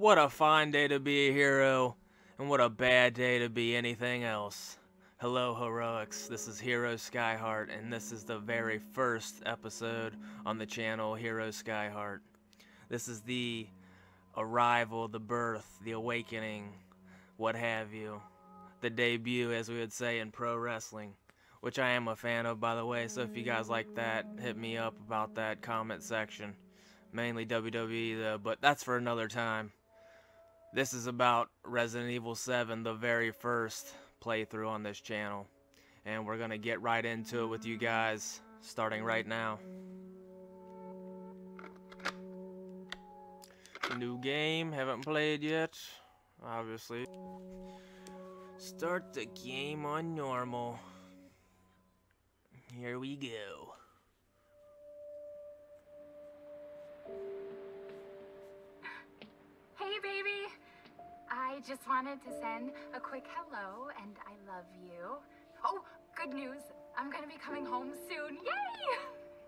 What a fine day to be a hero, and what a bad day to be anything else. Hello, heroics. This is HeroSkyheart, and this is the very first episode on the channel HeroSkyheart. This is the arrival, the birth, the awakening, what have you. The debut, as we would say in pro wrestling, which I am a fan of, by the way, so if you guys like that, hit me up about that comment section. Mainly WWE, though, but that's for another time. This is about Resident Evil 7, the very first playthrough on this channel. And we're going to get right into it with you guys, starting right now. New game, haven't played yet, obviously. Start the game on normal. Here we go. Hey, baby! I just wanted to send a quick hello, and I love you. Oh, good news! I'm gonna be coming home soon. Yay!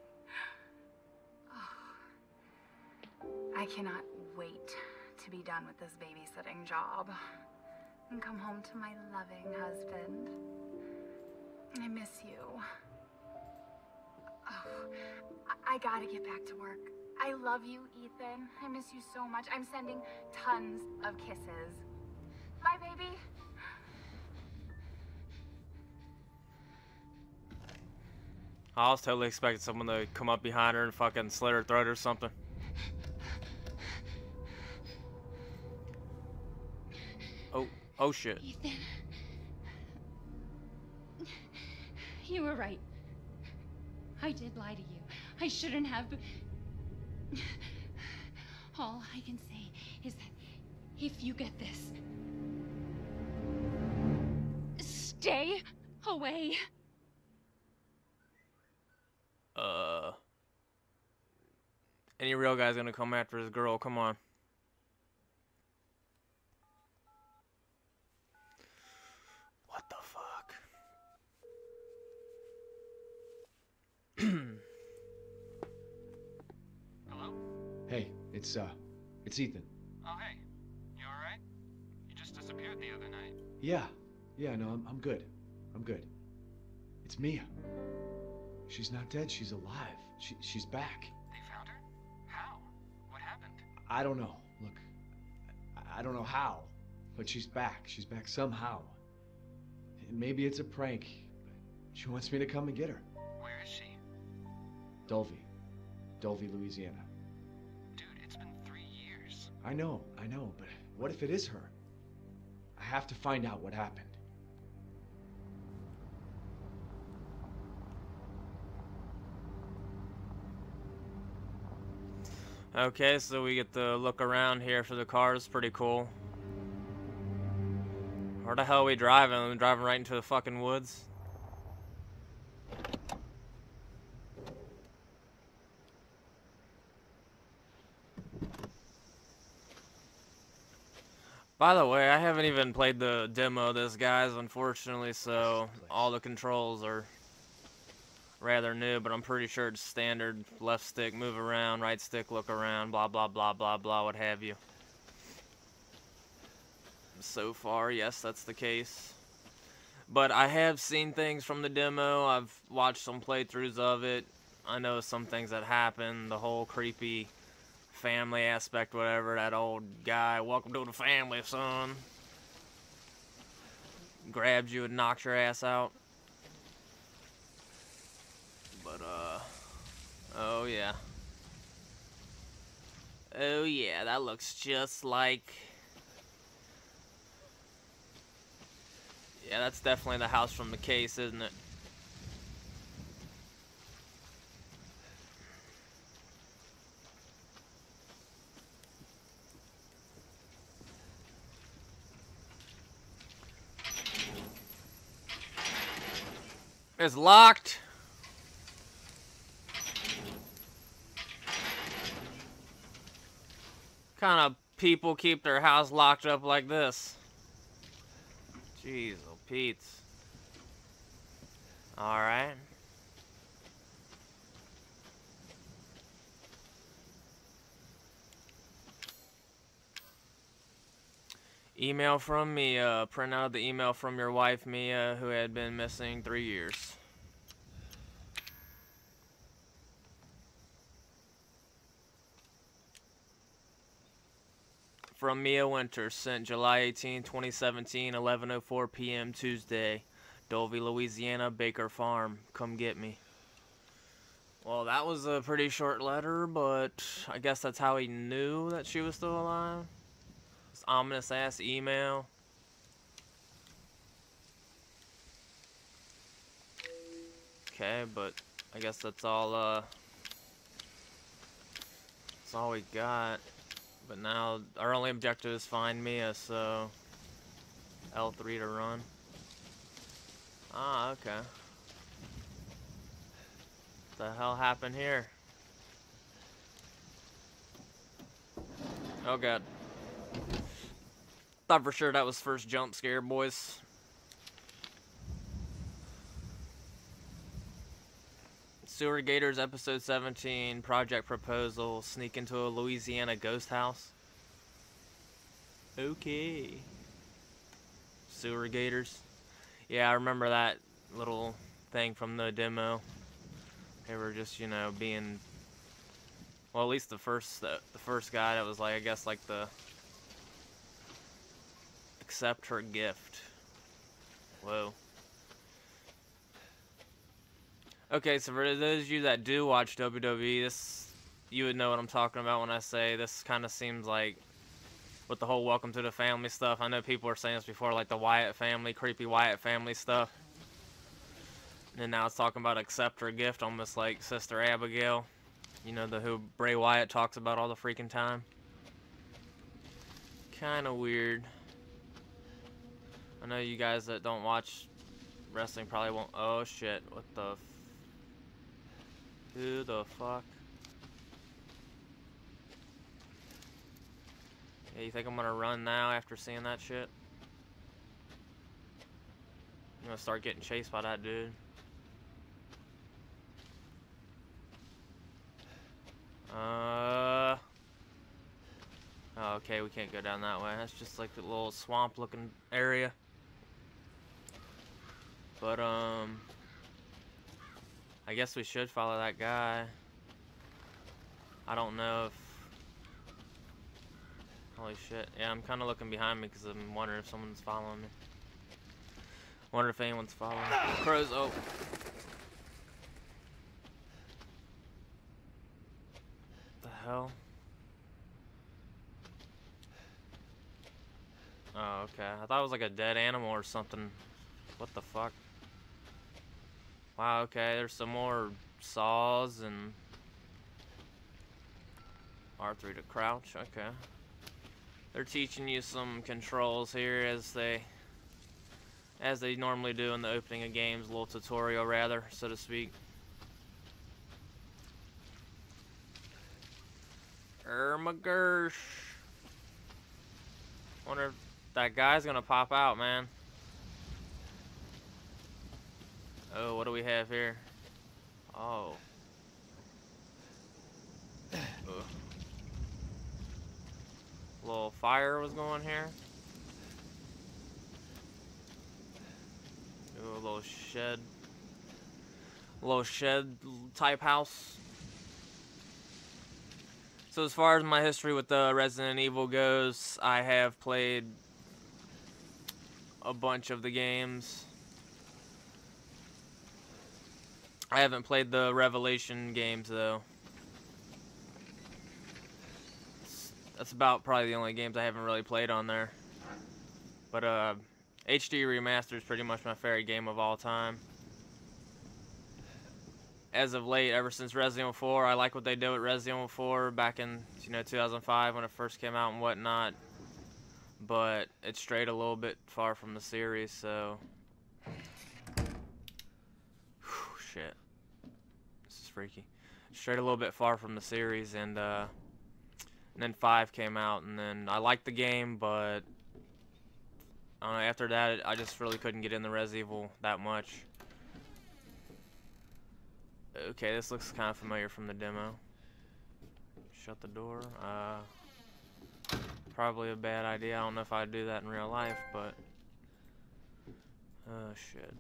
Oh, I cannot wait to be done with this babysitting job and come home to my loving husband. I miss you. Oh, I gotta get back to work. I love you, Ethan. I miss you so much. I'm sending tons of kisses. Bye, baby. I was totally expecting someone to come up behind her and fucking slit her throat or something. Oh shit. Ethan. You were right. I did lie to you. I shouldn't have. All I can say is that if you get this, stay away. Any real guy's gonna come after his girl, come on. What the fuck? Hello? Hey, it's Ethan. Oh, hey. You alright? You just disappeared the other night. Yeah, no, I'm good. I'm good. It's Mia. She's not dead, she's alive. She's back. They found her? How? What happened? I don't know. Look, I don't know how, but she's back. She's back somehow. Maybe it's a prank, but she wants me to come and get her. Where is she? Dulvey, Louisiana. Dude, it's been 3 years. I know, but what if it is her? I have to find out what happened. Okay, so we get to look around here for the cars. Pretty cool. Where the hell are we driving? Are we driving right into the fucking woods? By the way, I haven't even played the demo of this, guys, unfortunately, so all the controls are rather new, but I'm pretty sure it's standard. Left stick, move around, right stick, look around, blah, blah, blah, blah, blah, what have you. So far, yes, that's the case. But I have seen things from the demo. I've watched some playthroughs of it. I know some things that happen, the whole creepy family aspect, whatever, that old guy, welcome to the family, son, grabs you and knocks your ass out. But, oh yeah. Oh yeah, that looks just like... Yeah, that's definitely the house from the case, isn't it? It's locked. Kind of people keep their house locked up like this? Jeez, oh Pete's. Alright. Email from Mia. Print out the email from your wife, Mia, who had been missing 3 years. From Mia Winters, sent July 18, 2017, 11:04 p.m. Tuesday. Dovey, Louisiana, Baker Farm. Come get me. Well, that was a pretty short letter, but I guess that's how he knew that she was still alive. This ominous ass email. Okay, but I guess that's all we got. But now our only objective is find Mia, so L3 to run. Ah, okay. What the hell happened here? Oh god. Thought for sure that was first jump scare, boys. Sewer Gators episode 17, project proposal, sneak into a Louisiana ghost house. Okay. Sewer Gators. Yeah, I remember that little thing from the demo. They were just, you know, being, well, at least the first guy that was like, I guess like the accept her gift. Whoa. Okay, so for those of you that do watch WWE, you would know what I'm talking about when I say this kind of seems like with the whole welcome to the family stuff. I know people were saying this before, like the Wyatt family, creepy Wyatt family stuff. And then now it's talking about accept her gift, almost like Sister Abigail. You know, who Bray Wyatt talks about all the freaking time. Kind of weird. I know you guys that don't watch wrestling probably won't. Oh shit, what the who the fuck? Yeah, you think I'm gonna run now after seeing that shit? I'm gonna start getting chased by that dude. Oh, okay, we can't go down that way. That's just like a little swamp looking area. But I guess we should follow that guy. I don't know if... Holy shit. Yeah, I'm kind of looking behind me because I'm wondering if someone's following me. Wonder if anyone's following me. Crows, oh. The hell? Oh, okay. I thought it was like a dead animal or something. What the fuck? Wow, okay, there's some more saws and R3 to crouch, okay. They're teaching you some controls here as they normally do in the opening of games, a little tutorial rather, so to speak. My gosh. Wonder if that guy's gonna pop out, man. Oh, what do we have here? Oh. Ugh. Little fire was going here. Ooh, a little shed type house. So as far as my history with the Resident Evil goes, I have played a bunch of the games. I haven't played the Revelation games though. That's about probably the only games I haven't really played on there. But HD Remastered is pretty much my favorite game of all time. As of late, ever since Resident Evil 4, I like what they did with Resident Evil 4 back in 2005 when it first came out and whatnot. But it strayed a little bit far from the series, so... Whew, shit. This is freaky. Strayed a little bit far from the series, and then 5 came out, and then I liked the game, but I don't know, after that, I just really couldn't get in the Resident Evil that much. Okay, this looks kind of familiar from the demo. Shut the door. probably a bad idea. I don't know if I'd do that in real life, but... Oh, shit.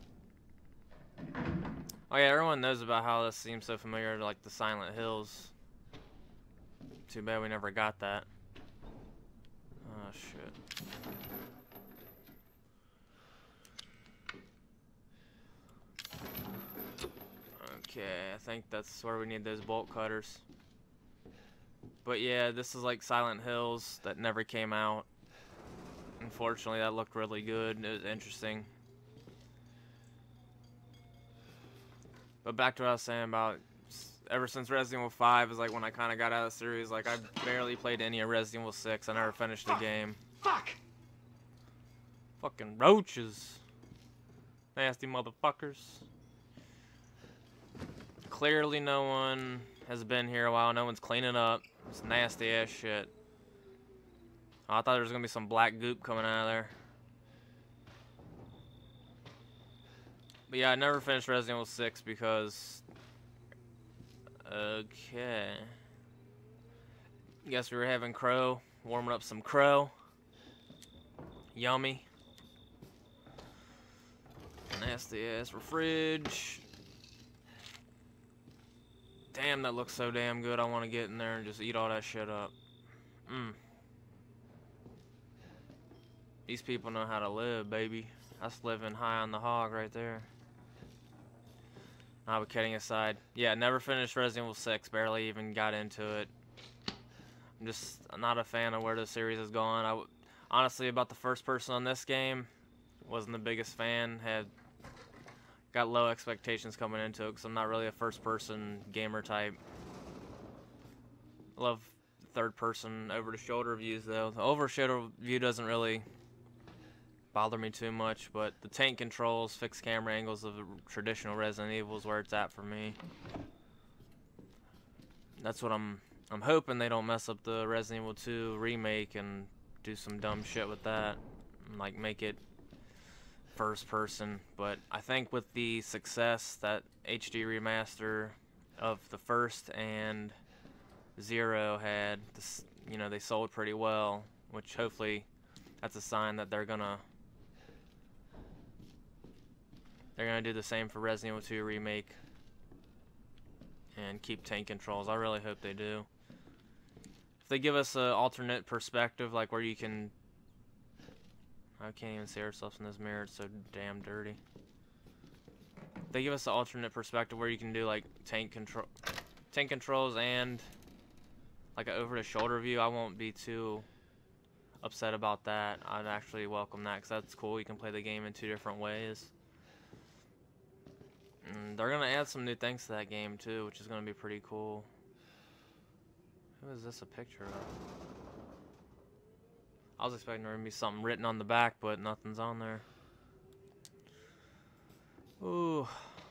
Oh yeah, everyone knows about how this seems so familiar to, like, the Silent Hills. Too bad we never got that. Oh, shit. Okay, I think that's where we need those bolt cutters. But yeah, this is like Silent Hills that never came out. Unfortunately, that looked really good. It was interesting. But back to what I was saying about ever since Resident Evil 5 is like when I kind of got out of the series. Like, I barely played any of Resident Evil 6. I never finished the game. Fuck! Fucking roaches. Nasty motherfuckers. Clearly no one has been here a while. No one's cleaning up. It's nasty ass shit. Oh, I thought there was gonna be some black goop coming out of there. But yeah, I never finished Resident Evil 6 because... Okay. Guess we were having crow. Warming up some crow. Yummy. Nasty ass fridge. Damn, that looks so damn good. I want to get in there and just eat all that shit up. These people know how to live, baby. That's living high on the hog right there. Nah, but kidding aside. Yeah, never finished Resident Evil 6. Barely even got into it. I'm not a fan of where the series has gone. Honestly, about the first person on this game, wasn't the biggest fan. Got low expectations coming into it because I'm not really a first-person gamer type. I love third-person over-the-shoulder views, though. The over-the-shoulder view doesn't really bother me too much, but the tank controls, fixed camera angles of the traditional Resident Evil is where it's at for me. That's what I'm hoping they don't mess up the Resident Evil 2 remake and do some dumb shit with that, and, like, make it first person. But I think with the success that HD remaster of the first and 0 had, you know, they sold pretty well, which hopefully that's a sign that they're gonna do the same for Resident Evil 2 remake and keep tank controls. I really hope they do. If they give us an alternate perspective, like where you can... I can't even see ourselves in this mirror, it's so damn dirty. If they give us an alternate perspective where you can do like tank controls and like an over-the-shoulder view, I won't be too upset about that. I'd actually welcome that because that's cool. You can play the game in 2 different ways. And they're gonna add some new things to that game too, which is gonna be pretty cool. Who is this a picture of? I was expecting there to be something written on the back, but nothing's on there. Ooh.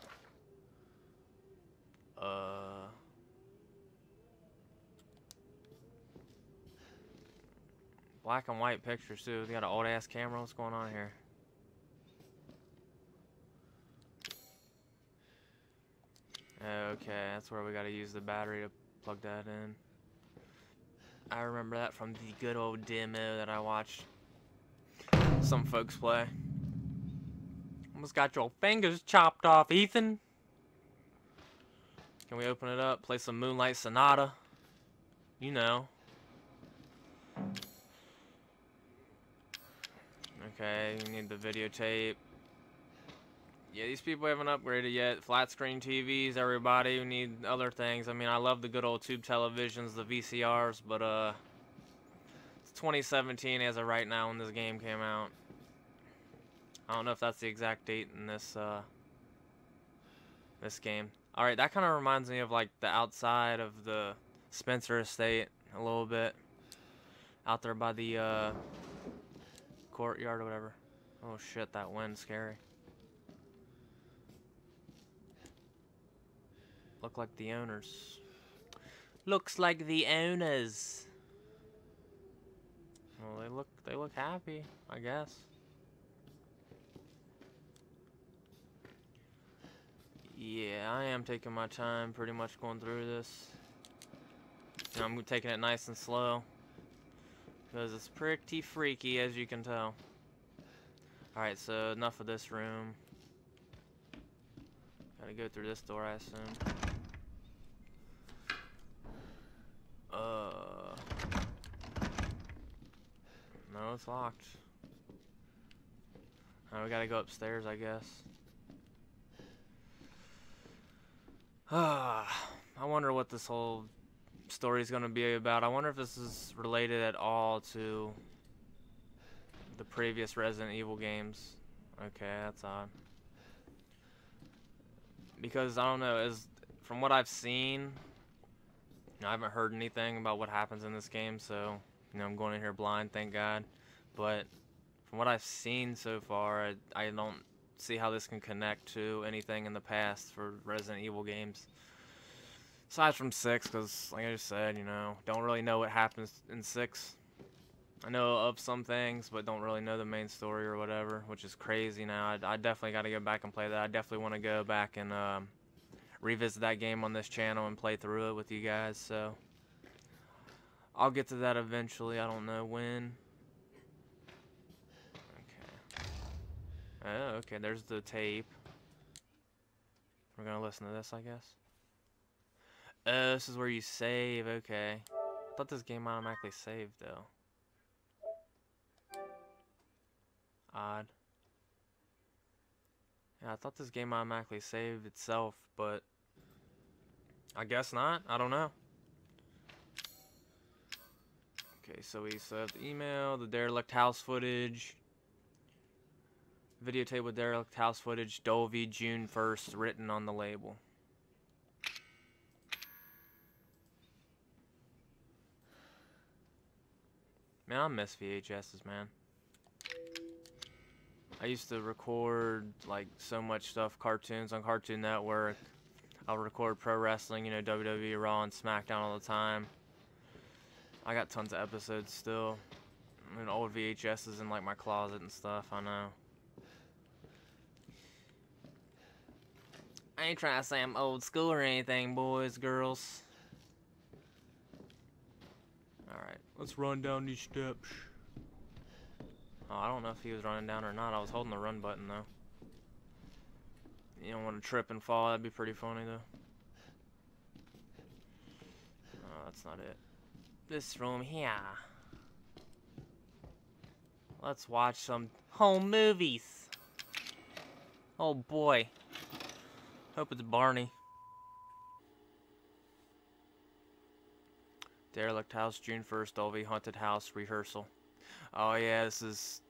Black and white pictures too. We got an old ass camera. What's going on here? Okay, that's where we gotta use the battery to plug that in. I remember that from the good old demo that I watched some folks play. Almost got your fingers chopped off, Ethan. Can we open it up? Play some Moonlight Sonata. You know. Okay, you need the videotape. Yeah, these people haven't upgraded yet. Flat screen TVs, everybody. We need other things. I mean, I love the good old tube televisions, the VCRs, but it's 2017 as of right now when this game came out. I don't know if that's the exact date in this this game. All right, that kind of reminds me of like the outside of the Spencer estate a little bit, out there by the courtyard or whatever. Oh shit, that wind's scary. Look like the owners. Looks like the owners. Well, they look happy, I guess. Yeah, I am taking my time, pretty much going through this. And I'm taking it nice and slow. Because it's pretty freaky, as you can tell. Alright, so enough of this room. Gotta go through this door, I assume. No, it's locked. Oh, we gotta go upstairs, I guess. I wonder what this whole story is gonna be about. I wonder if this is related at all to the previous Resident Evil games. Okay, that's odd. Because, I don't know, from what I've seen, I haven't heard anything about what happens in this game, so, you know, I'm going in here blind, thank God. But from what I've seen so far, I don't see how this can connect to anything in the past for Resident Evil games. Aside from 6, because, like I just said, you know, don't really know what happens in 6. I know of some things, but don't really know the main story or whatever, which is crazy now. I definitely got to go back and play that. I definitely want to go back and revisit that game on this channel and play through it with you guys, so I'll get to that eventually. I don't know when. Okay. Oh, okay, there's the tape. We're gonna listen to this, I guess. Oh, this is where you save. Okay. I thought this game automatically saved, though. Odd. Yeah, I thought this game automatically saved itself, but I guess not. I don't know. Okay, so we saved the email, the derelict house footage, videotape with derelict house footage, Dovey, June 1st, written on the label. Man, I miss VHSs, man. I used to record, like, so much stuff, cartoons on Cartoon Network. I'll record pro wrestling, you know, WWE, Raw, and SmackDown all the time. I got tons of episodes still. I mean, old VHSs in, like, my closet and stuff, I know. I ain't trying to say I'm old school or anything, boys, girls. Alright, let's run down these steps. Oh, I don't know if he was running down or not. I was holding the run button, though. You don't want to trip and fall. That'd be pretty funny, though. Oh, that's not it. This room here. Let's watch some home movies. Oh, boy. Hope it's Barney. Derelict house, June 1st, Dovey, haunted house, rehearsal. Oh yeah, this is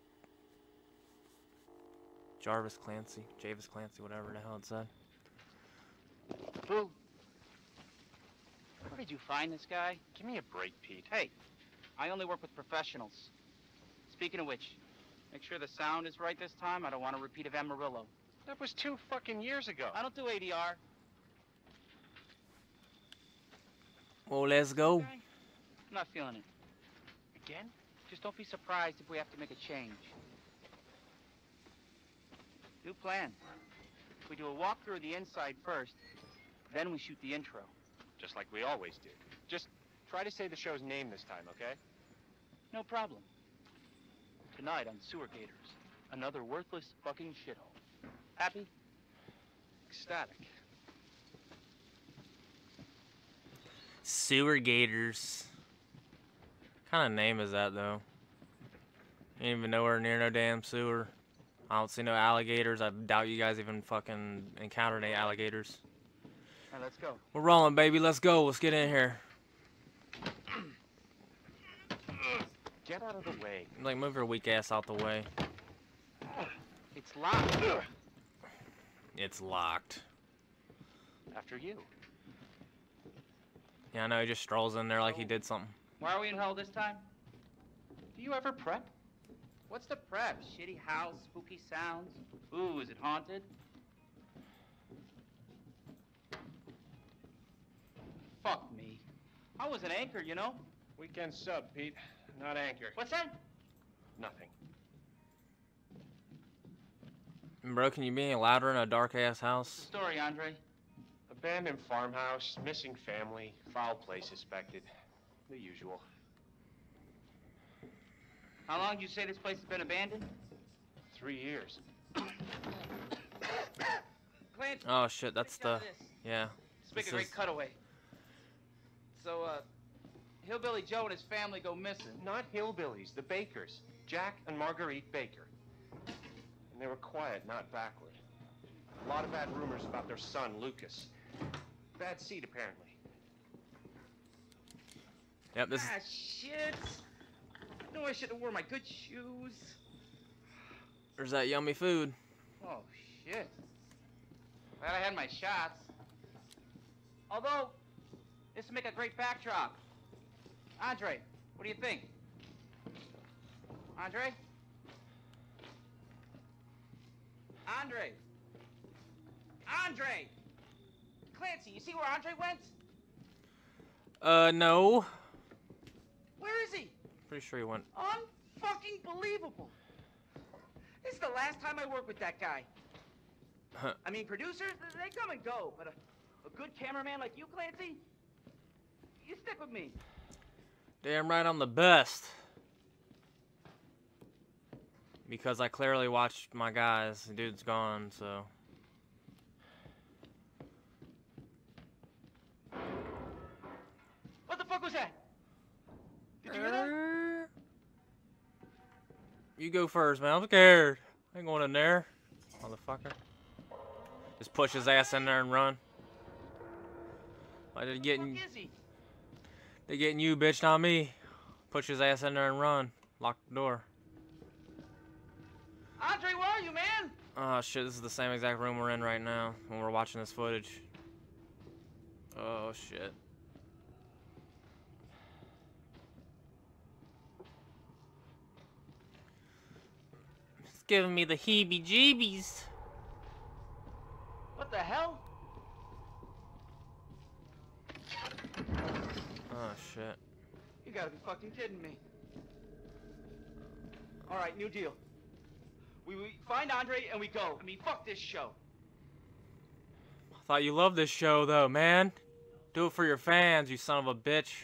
Javis Clancy, whatever the hell it said. Boo. Where did you find this guy? Give me a break, Pete. Hey, I only work with professionals. Speaking of which, make sure the sound is right this time. I don't want a repeat of Amarillo. That was 2 fucking years ago. I don't do ADR. Well, let's go. Okay. I'm not feeling it. Again? Just don't be surprised if we have to make a change. New plan. We do a walkthrough of the inside first, then we shoot the intro. Just like we always do. Just try to say the show's name this time, okay? No problem. Tonight on Sewer Gators, another worthless fucking shithole. Happy? Ecstatic. Sewer Gators. What kind of name is that, though? You ain't even nowhere near no damn sewer. I don't see no alligators. I doubt you guys even fucking encountered any alligators. All right, let's go. We're rolling, baby. Let's go. Let's get in here. Get out of the way. Like, move your weak ass out the way. It's locked. It's locked. After you. Yeah, I know. He just strolls in there like he did something. Why are we in hell this time? Do you ever prep? What's the prep? Shitty house, spooky sounds? Ooh, is it haunted? Fuck me. I was an anchor, you know? Weekend sub, Pete. Not anchor. What's that? Nothing. Bro, can you be any louder in a dark-ass house? Story, Andre. Abandoned farmhouse, missing family, foul play suspected. The usual. How long did you say this place has been abandoned? 3 years. Clancy, Oh shit, that's take care the... of this. Yeah. Let's make This a great is- cutaway. So, Hillbilly Joe and his family go missing. Not hillbillies, the Bakers. Jack and Marguerite Baker. And they were quiet, not backward. A lot of bad rumors about their son, Lucas. Bad seed, apparently. Yep, this is... Ah, shit. No, I should have worn my good shoes. There's that yummy food. Oh, shit. Glad I had my shots. Although, this would make a great backdrop. Andre, what do you think? Andre? Andre! Andre! Clancy, you see where Andre went? No. Where is he? Pretty sure he went... Unfucking believable. This is the last time I work with that guy. Huh. I mean, producers, they come and go, but a good cameraman like you, Clancy, you stick with me. Damn right I'm the best. Because I clearly watched my guys. The dude's gone, so... What the fuck was that? Did you hear that? You go first, man. I'm scared. I ain't going in there, motherfucker. Just push his ass in there and run. Like they're What getting... is he? They're getting you, bitch, not me. Push his ass in there and run. Lock the door. Andre, where are you, man? Oh shit, this is the same exact room we're in right now when we're watching this footage. Oh shit. It's giving me the heebie-jeebies. What the hell? Oh shit. You gotta be fucking kidding me. All right, new deal. We find Andre and we go. I mean, fuck this show. I thought you loved this show though, man. Do it for your fans, you son of a bitch.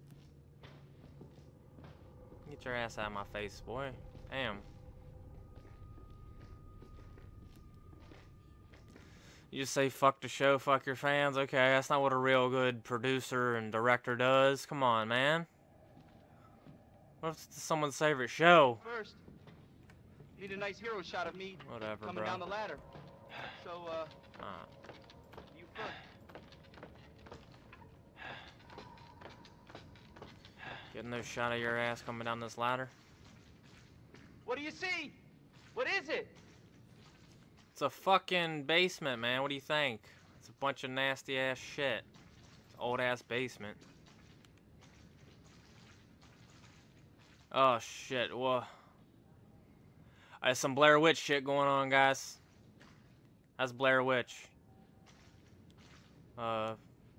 Get your ass out of my face, boy. Damn. You just say fuck the show, fuck your fans. Okay, that's not what a real good producer and director does. Come on, man. What if it's someone's favorite show? First, need a nice hero shot of me Whatever, coming bro. down the ladder. So, Ah. you first. Getting no shot of your ass coming down this ladder. What do you see? What is it? It's a fucking basement, man. What do you think? It's a bunch of nasty ass shit. It's an old ass basement. Oh shit, well. There's some Blair Witch shit going on, guys. That's Blair Witch. Oh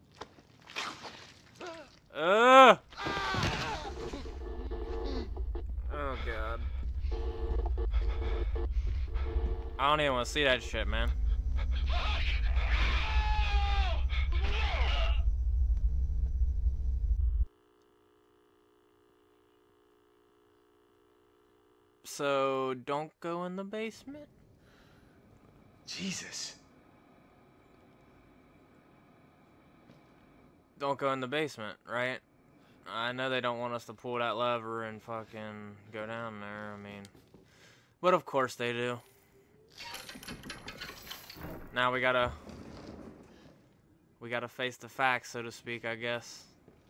god. I don't even want to see that shit, man. So, don't go in the basement? Jesus. Don't go in the basement, right? I know they don't want us to pull that lever and fucking go down there, I mean... But of course they do. Now we gotta face the facts, so to speak, I guess.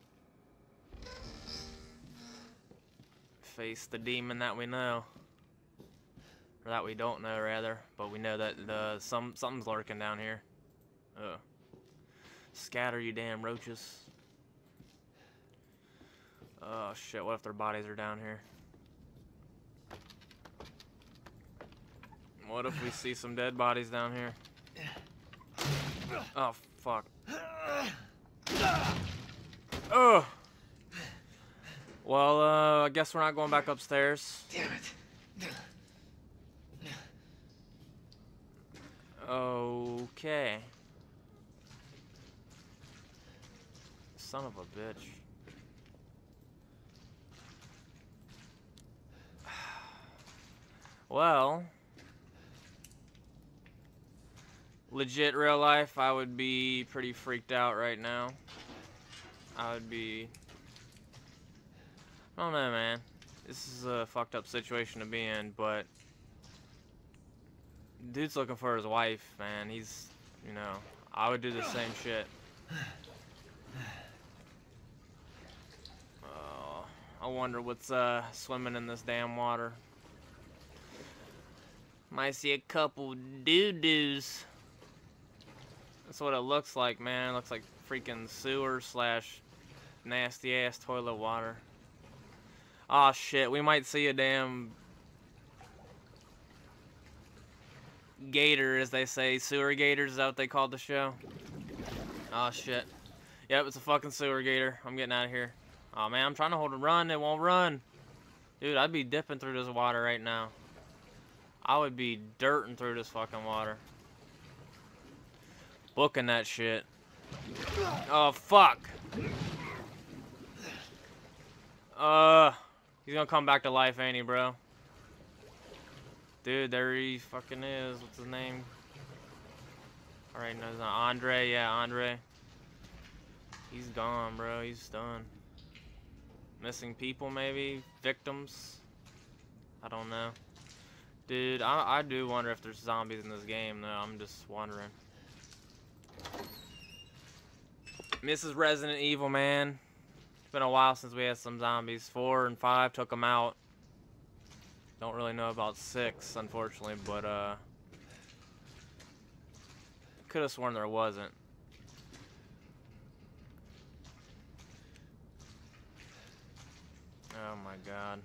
Face the demon that we know. Or that we don't know, rather. But we know that something's lurking down here. Ugh. Scatter, you damn roaches. Oh shit, what if their bodies are down here? What if we see some dead bodies down here? Oh, fuck. Oh! Well, I guess we're not going back upstairs. Damn it. Okay. Son of a bitch. Well, legit real life, I would be pretty freaked out right now. I would be... I don't know, man. This is a fucked up situation to be in, but... Dude's looking for his wife, man. He's, you know, I would do the same shit. Oh, I wonder what's swimming in this damn water. Might see a couple doo-doos. That's what it looks like, man. It looks like freaking sewer slash nasty ass toilet water. Aw, shit, we might see a damn gator, as they say. Sewer gators, is that what they called the show? Aw, shit. Yep, it's a fucking sewer gator. I'm getting out of here. Aw, man, I'm trying to hold a run. It won't run. Dude, I'd be dipping through this water right now. I would be dirting through this fucking water. Booking that shit. Oh, fuck. He's gonna come back to life, ain't he, bro? Dude, there he fucking is. What's his name? Alright, no, it's not Andre. Yeah, Andre. He's gone, bro. He's done. Missing people, maybe? Victims? I don't know. Dude, I do wonder if there's zombies in this game, though. I'm just wondering. Mrs. Resident Evil, man. It's been a while since we had some zombies. 4 and 5 took them out. Don't really know about 6, unfortunately, but, could have sworn there wasn't. Oh my god.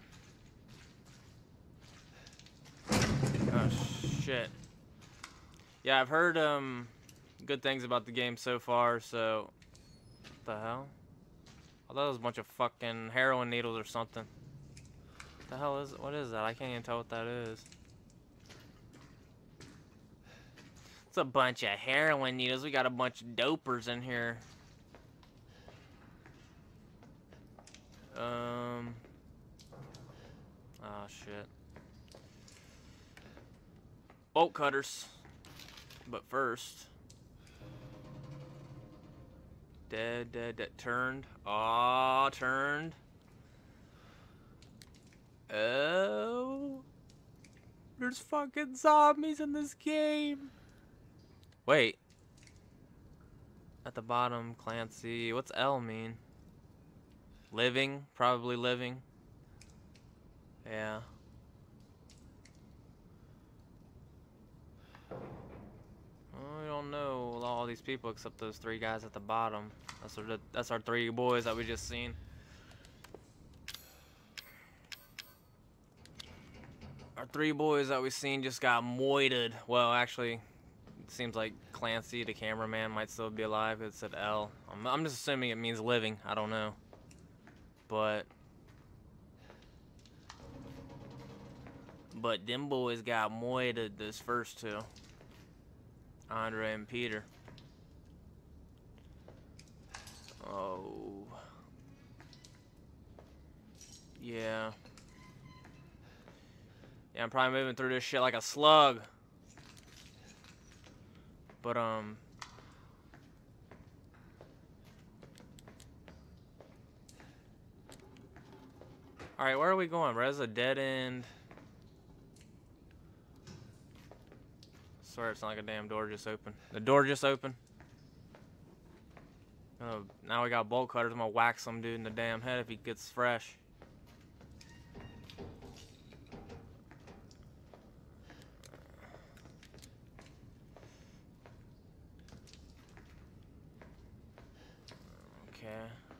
Oh shit. Yeah, I've heard good things about the game so far, so what the hell? I thought it was a bunch of fucking heroin needles or something. What the hell is it? What is that? I can't even tell what that is. It's a bunch of heroin needles. We got a bunch of dopers in here. Oh shit. Bolt cutters. But first. Dead. Turned. Aw, turned. Oh. There's fucking zombies in this game. Wait. At the bottom, Clancy. What's L mean? Living? Probably living. Yeah. Well, we don't know all these people except those 3 guys at the bottom. That's our 3 boys that we just seen. Our 3 boys that we seen just got moited. Well, actually, it seems like Clancy, the cameraman, might still be alive. It said L. I'm just assuming it means living. I don't know. But them boys got moited, this first 2. Andre and Peter. Oh. Yeah. Yeah, I'm probably moving through this shit like a slug. But, alright, where are we going, bro? This is a dead end. I swear it's not like a damn door just opened. The door just opened. Oh, now we got bolt cutters. I'm gonna whack some dude in the damn head if he gets fresh. Okay.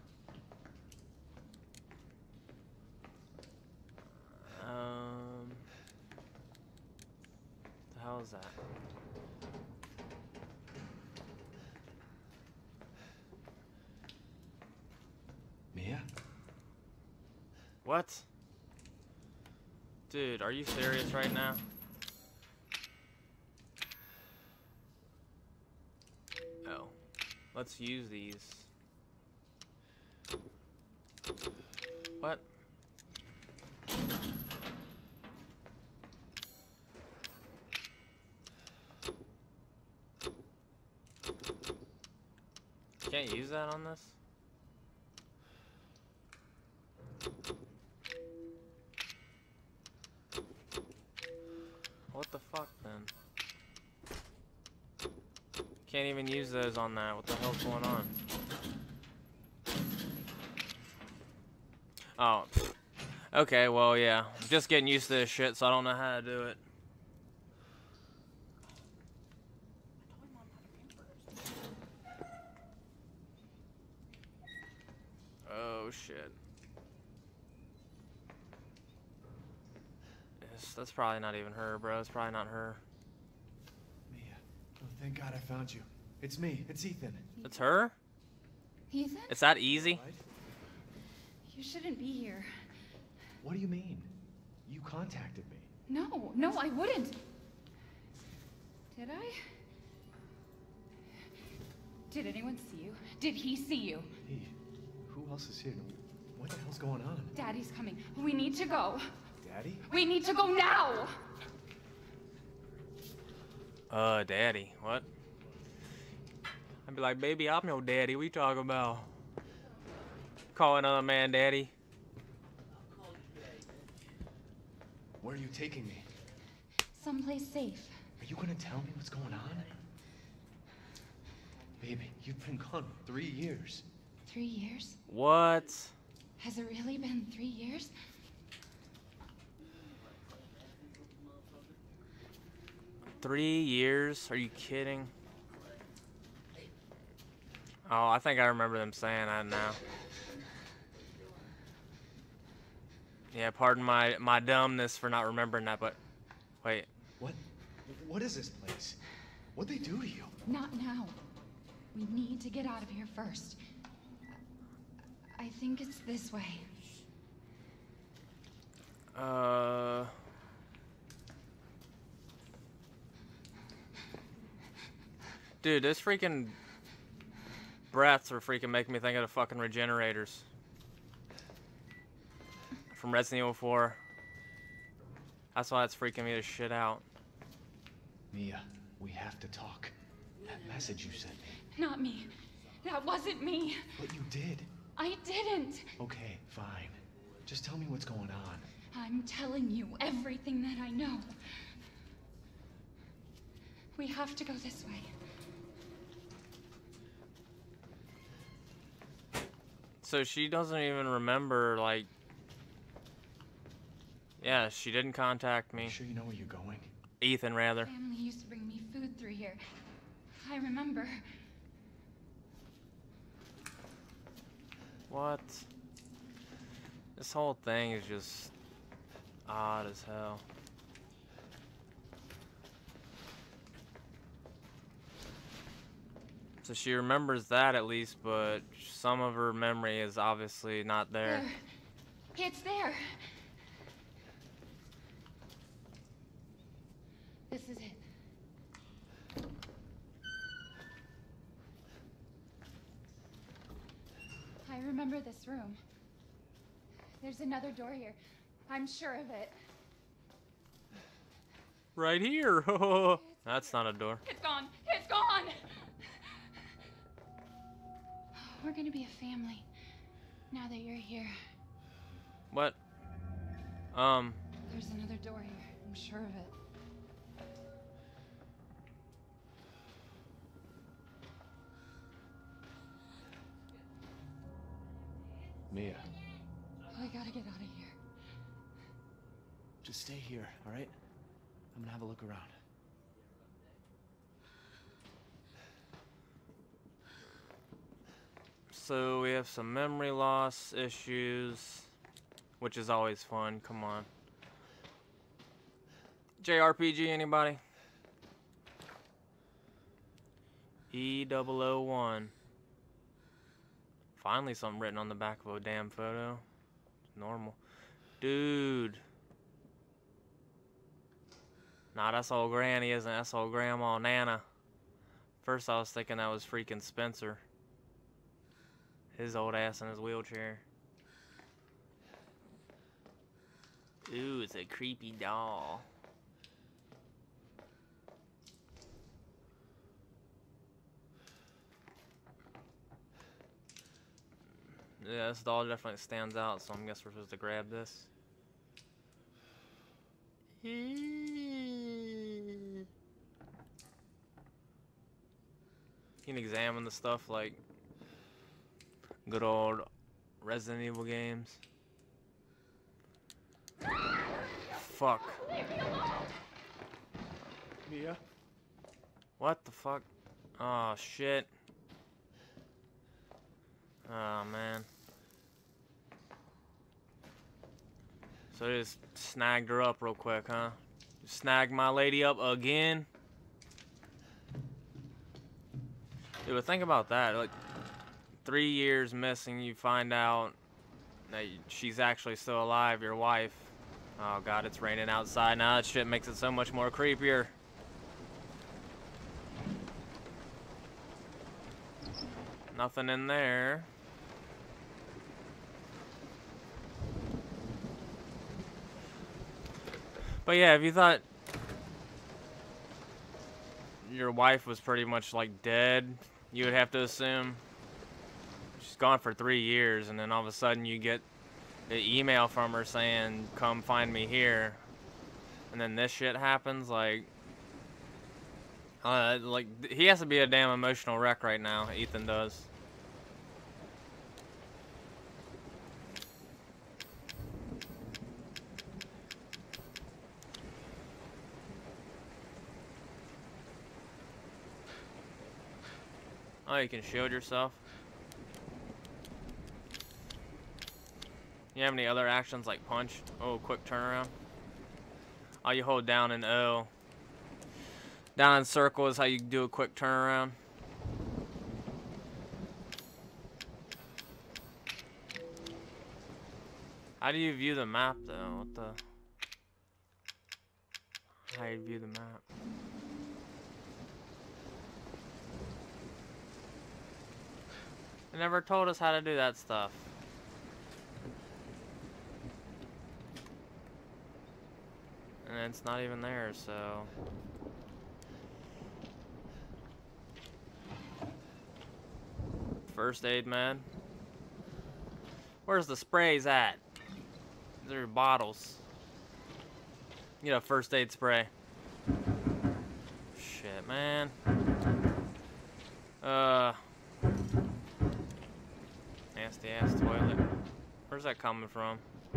The hell is that? Mia? What? Dude, are you serious right now? Oh. Let's use these. What? Can't use that on this? What the fuck then? Can't even use those on that. What the hell's going on? Oh. Okay, well, yeah. I'm just getting used to this shit, so I don't know how to do it. Oh, shit. That's probably not even her, bro. It's probably not her. Mia. Oh, thank God I found you. It's me. It's Ethan. It's her? Ethan? It's that easy? Right? You shouldn't be here. What do you mean? You contacted me. No, I wouldn't. Did I? Did anyone see you? Did he see you? Hey, who else is here? What the hell's going on? Daddy's coming. We need to go. Daddy? We need to go now! Daddy. What? I'd be like, baby, I'm your daddy. What you talking about? Call another man daddy. Where are you taking me? Someplace safe. Are you gonna tell me what's going on? Baby, you've been gone 3 years. 3 years? What? Has it really been 3 years? Three years? Are you kidding? Oh, I think I remember them saying that now. Yeah, pardon my dumbness for not remembering that, but wait. What is this place? What'd they do to you? Not now. We need to get out of here first. I think it's this way. Dude, this freaking breaths are freaking making me think of the fucking regenerators from Resident Evil 4. That's why it's freaking me the shit out. Mia, we have to talk. That message you sent me. Not me. That wasn't me. But you did. I didn't. Okay, fine. Just tell me what's going on. I'm telling you everything that I know. We have to go this way. So she doesn't even remember, like... Yeah, she didn't contact me. You sure you know where you're going? Ethan, rather. Family used to bring me food through here. I remember. What? This whole thing is just odd as hell. So she remembers that at least, but some of her memory is obviously not there. It's there. This is it. I remember this room. There's another door here. I'm sure of it. Right here. That's not a door. It's gone. It's gone. We're gonna be a family now that you're here. What? There's another door here. I'm sure of it. Mia, We gotta get out of here. just stay here, all right? I'm gonna have a look around. So we have some memory loss issues, which is always fun. Come on. JRPG, anybody? E001. Finally something written on the back of a damn photo. It's normal. Dude. Nah, that's old Granny, isn't it? That's old Grandma Nana. First I was thinking that was freaking Spencer. His old ass in his wheelchair. Ooh, it's a creepy doll. Yeah, this doll definitely stands out, so I guess we're supposed to grab this. You can examine the stuff like good old Resident Evil games. Fuck. Mia? What the fuck? Oh shit. Oh man. So they just snagged her up real quick, huh? Snagged my lady up again? Dude, but think about that. Like, 3 years missing, you find out that she's actually still alive, your wife. Oh god, it's raining outside now. That shit makes it so much more creepier. Nothing in there. But yeah, if you thought your wife was pretty much like dead, you would have to assume. She's gone for 3 years, and then all of a sudden you get the email from her saying, come find me here. And then this shit happens, like he has to be a damn emotional wreck right now, Ethan does. Oh, you can shield yourself. You have any other actions like punch? Oh, quick turnaround. Oh, you hold down and O. Down in circle is how you do a quick turnaround. How do you view the map though? What the? How do you view the map? They never told us how to do that stuff. And it's not even there, so... First aid, man. Where's the sprays at? They're bottles. Get a first aid spray. Shit, man. Nasty ass toilet. Where's that coming from?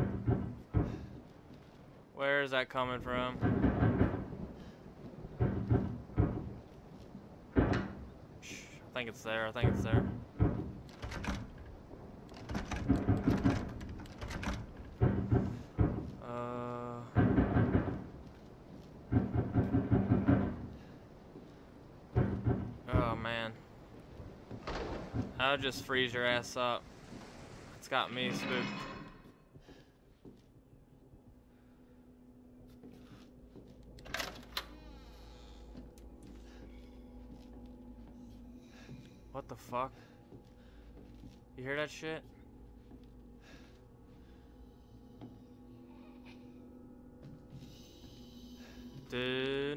Where is that coming from? I think it's there. I think it's there. Oh man. That'll just freeze your ass up. It's got me spooked. What the fuck? You hear that shit? Dude.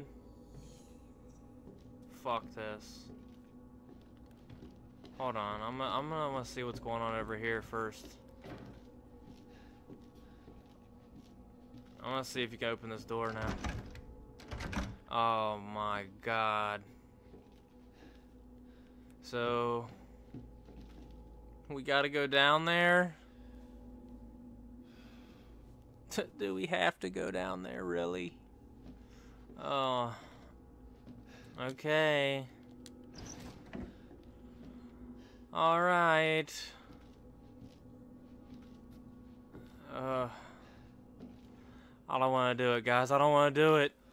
Fuck this. Hold on, I'm gonna want to see what's going on over here first. I want to see if you can open this door now. Oh my god. So we gotta go down there? Do we have to go down there, really? Oh. Okay. Alright. I don't want to do it, guys. I don't want to do it.